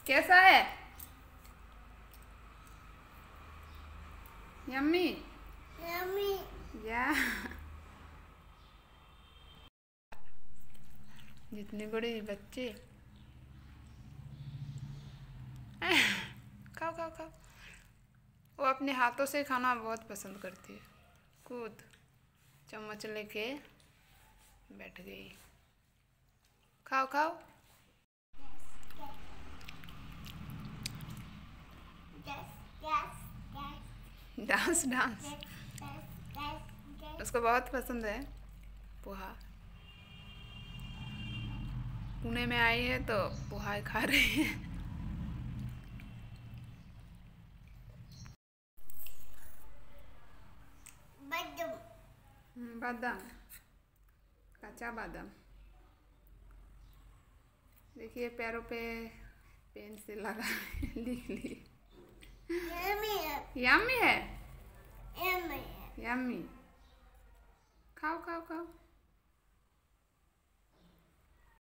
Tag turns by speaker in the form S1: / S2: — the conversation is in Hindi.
S1: कैसा है? Yummy
S2: yummy.
S1: या जितने बड़े बच्चे खाओ खाओ खाओ। वो अपने हाथों से खाना बहुत पसंद करती है। कूद चम्मच लेके बैठ गई। खाओ खाओ। डांस डांस उसको बहुत पसंद है पोहा। पुणे में आई है तो पोहा खा रही है। बादाम, कच्चा बादाम। देखिए पैरों पे पेन से लगा लिख ली। यम्मी है। यम्मी।